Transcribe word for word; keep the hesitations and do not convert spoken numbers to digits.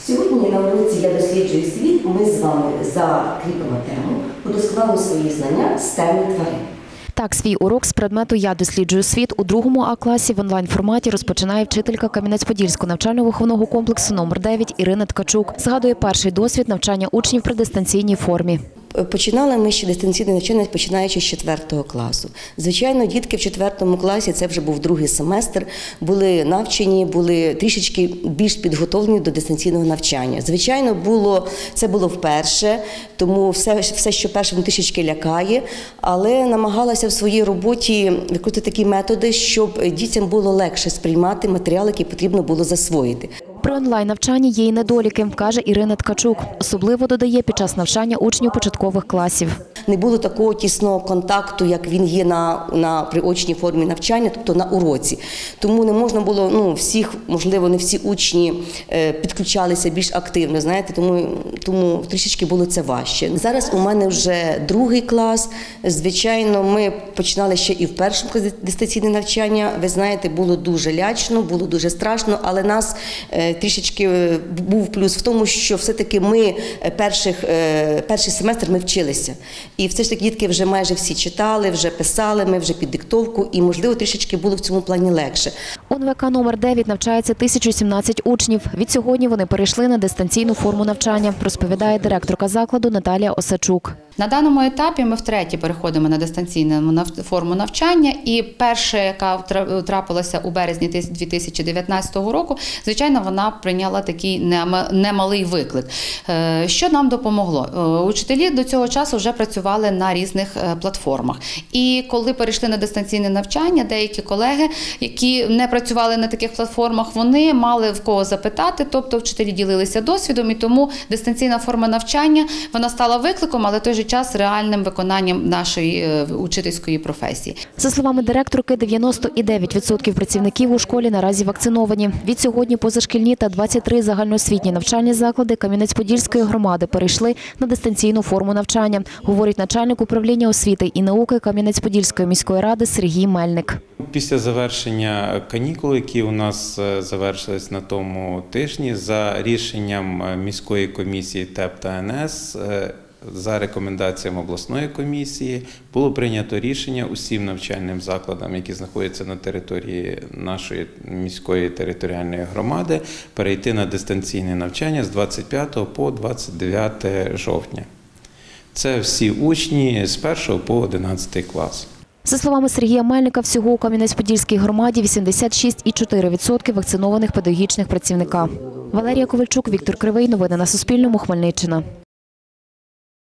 Сьогодні на уроці «Я досліджую світ» ми з вами закріпимо тему «Удосконалимо свої знання з теми тварин». Так, свій урок з предмету «Я досліджую світ» у другому А-класі в онлайн-форматі розпочинає вчителька Кам'янець-Подільського навчально-виховного комплексу номер дев'ять Ірина Ткачук. Згадує перший досвід навчання учнів при дистанційній формі. Починали ми ще дистанційне навчання, починаючи з четвертого класу. Звичайно, дітки в четвертому класі, це вже був другий семестр, були навчені, були трішечки більш підготовлені до дистанційного навчання. Звичайно, було, це було вперше, тому все, все, що перше, воно трішечки лякає, але намагалася в своїй роботі викрутити такі методи, щоб дітям було легше сприймати матеріал, який потрібно було засвоїти. При онлайн-навчанні є й недоліки, каже Ірина Ткачук. Особливо, додає, під час навчання учнів початкових класів. Не було такого тісного контакту, як він є на, на при очній формі навчання, тобто на уроці. Тому не можна було, ну, всіх, можливо, не всі учні е, підключалися більш активно, знаєте, тому, тому трішечки було це важче. Зараз у мене вже другий клас. Звичайно, ми починали ще і в першому класі дистанційне навчання. Ви знаєте, було дуже лячно, було дуже страшно, але нас е, трішечки був плюс в тому, що все-таки ми перших, е, перший семестр ми вчилися. І все ж таки дітки вже майже всі читали, вже писали, ми вже під диктовку, і, можливо, трішечки було в цьому плані легше. У ен ве ка номер дев'ять навчається тисяча сімнадцять учнів. Відсьогодні вони перейшли на дистанційну форму навчання, розповідає директорка закладу Наталія Осачук. На даному етапі ми втретє переходимо на дистанційну форму навчання, і перша, яка трапилася у березні дві тисячі дев'ятнадцятого року, звичайно, вона прийняла такий немалий виклик. Що нам допомогло? Учителі до цього часу вже працювали на різних платформах. І коли перейшли на дистанційне навчання, деякі колеги, які не працювали на таких платформах, вони мали в кого запитати, тобто вчителі ділилися досвідом, і тому дистанційна форма навчання, вона стала викликом, але в той же час реальним виконанням нашої учительської професії. За словами директорки, дев'яносто дев'ять відсотків працівників у школі наразі вакциновані. Відсьогодні позашкільні та двадцять три загальноосвітні навчальні заклади Кам'янець-Подільської громади перейшли на дистанційну форму навчання, говорить начальник управління освіти і науки Кам'янець-Подільської міської ради Сергій Мельник. Після завершення канікул, які у нас завершились на тому тижні, за рішенням міської комісії ТЕП та ен ес, за рекомендаціями обласної комісії було прийнято рішення усім навчальним закладам, які знаходяться на території нашої міської територіальної громади, перейти на дистанційне навчання з двадцять п'ятого по двадцять дев'яте жовтня. Це всі учні з першого по одинадцятий клас. За словами Сергія Мельника, всього у Кам'янець-Подільській громаді вісімдесят шість цілих чотири десятих відсотка вакцинованих педагогічних працівника. Валерія Ковальчук, Віктор Кривий. Новини на Суспільному. Хмельниччина.